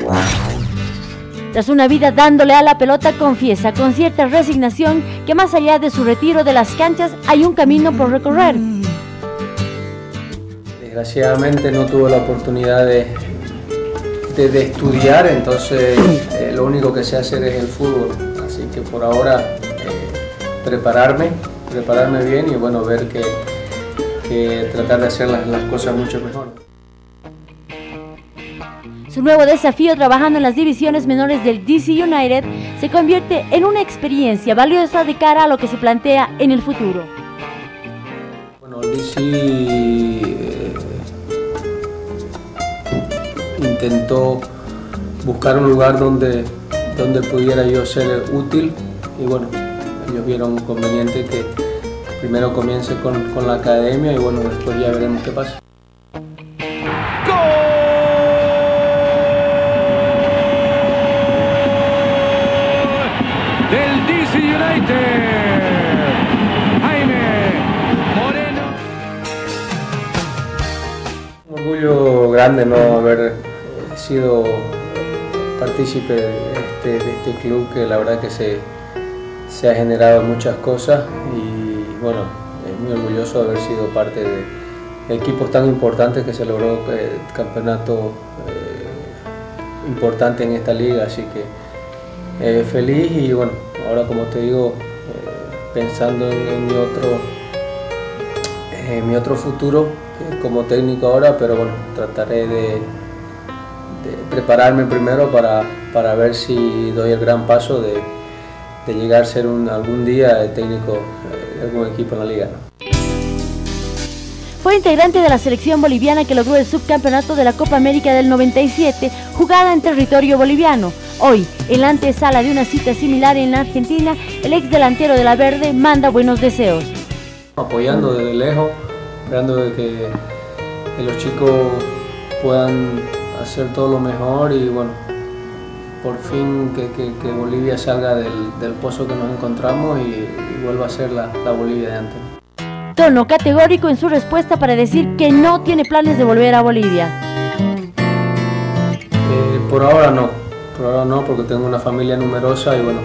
Tras una vida dándole a la pelota, confiesa con cierta resignación que más allá de su retiro de las canchas hay un camino por recorrer. Desgraciadamente no tuve la oportunidad de estudiar, entonces lo único que sé hacer es el fútbol, así que por ahora prepararme bien y bueno, ver que tratar de hacer las cosas mucho mejor. Su nuevo desafío trabajando en las divisiones menores del DC United se convierte en una experiencia valiosa de cara a lo que se plantea en el futuro. Bueno, el DC intentó buscar un lugar donde pudiera yo ser útil y bueno, ellos vieron conveniente que primero comience con la academia y bueno, después ya veremos qué pasa. Del DC United, Jaime Moreno. Un orgullo grande no haber sido partícipe de este club que la verdad que se ha generado muchas cosas y bueno, muy orgulloso de haber sido parte de equipos tan importantes que se logró el campeonato importante en esta liga, así que feliz y bueno, ahora como te digo, pensando en mi otro futuro como técnico ahora, pero bueno, trataré de prepararme primero para ver si doy el gran paso de llegar a ser algún día el técnico de algún equipo en la liga, ¿no? Fue integrante de la selección boliviana que logró el subcampeonato de la Copa América del 97, jugada en territorio boliviano. Hoy, en la antesala de una cita similar en la Argentina, el ex delantero de la Verde manda buenos deseos. Apoyando desde lejos, esperando de que los chicos puedan hacer todo lo mejor y bueno, por fin que Bolivia salga del pozo que nos encontramos y vuelva a ser la Bolivia de antes. Tono categórico en su respuesta para decir que no tiene planes de volver a Bolivia. Por ahora no, porque tengo una familia numerosa y bueno,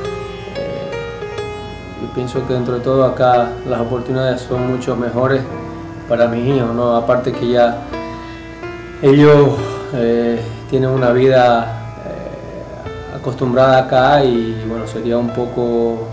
yo pienso que dentro de todo acá las oportunidades son mucho mejores para mis hijos, ¿no? Aparte que ya ellos tienen una vida acostumbrada acá y bueno, sería un poco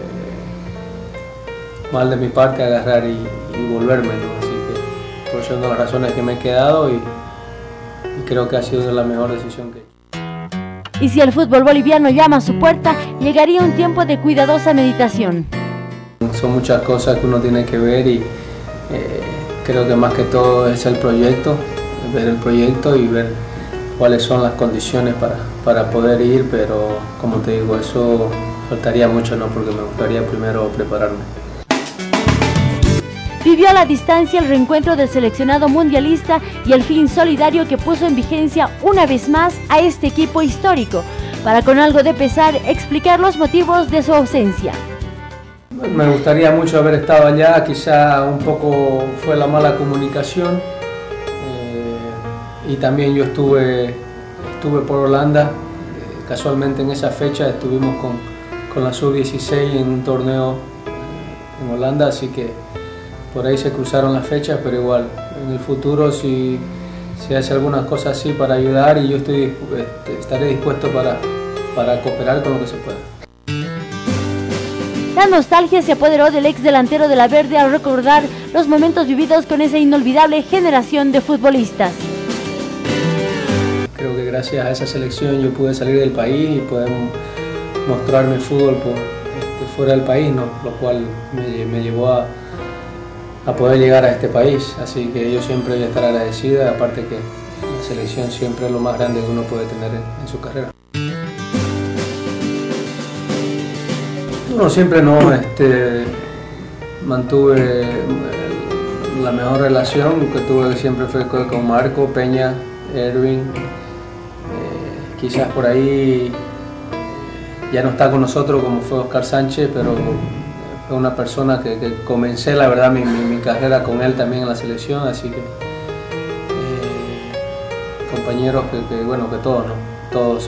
mal de mi parte agarrar y volverme, ¿no? Así que por eso es una de las razones que me he quedado y creo que ha sido la mejor decisión que he hecho. Y si el fútbol boliviano llama a su puerta, llegaría un tiempo de cuidadosa meditación. Son muchas cosas que uno tiene que ver y creo que más que todo es el proyecto, ver el proyecto y ver cuáles son las condiciones para poder ir, pero como te digo, eso faltaría mucho, ¿no? Porque me gustaría primero prepararme. Vivió a la distancia el reencuentro del seleccionado mundialista y el fin solidario que puso en vigencia una vez más a este equipo histórico, para con algo de pesar explicar los motivos de su ausencia. Me gustaría mucho haber estado allá, quizá un poco fue la mala comunicación y también yo estuve por Holanda, casualmente en esa fecha estuvimos con la Sub-16 en un torneo en Holanda, así que por ahí se cruzaron las fechas, pero igual en el futuro si hace algunas cosas así para ayudar y yo estaré dispuesto para cooperar con lo que se pueda. La nostalgia se apoderó del ex delantero de la Verde al recordar los momentos vividos con esa inolvidable generación de futbolistas. Creo que gracias a esa selección yo pude salir del país y poder mostrar mi fútbol fuera del país, ¿no? Lo cual me llevó a poder llegar a este país, así que yo siempre voy a estar agradecida, aparte que la selección siempre es lo más grande que uno puede tener en su carrera. Bueno, siempre mantuve la mejor relación que tuve siempre fue con Marco, Peña, Erwin, quizás por ahí ya no está con nosotros como fue Oscar Sánchez, pero fue una persona que comencé la verdad mi carrera con él también en la selección, así que compañeros que todos, ¿no? todos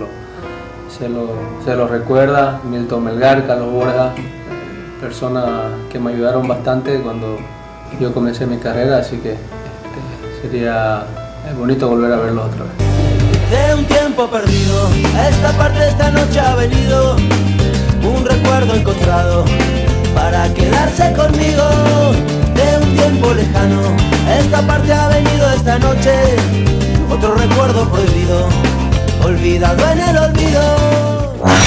se lo recuerda. Milton Melgar, Carlos Borja, personas que me ayudaron bastante cuando yo comencé mi carrera, así que sería bonito volver a verlos otra vez. De un tiempo perdido, a esta parte esta noche ha venido un recuerdo encontrado para quedarse conmigo. De un tiempo lejano, a esta parte ha venido esta noche otro recuerdo prohibido, olvidado en el olvido.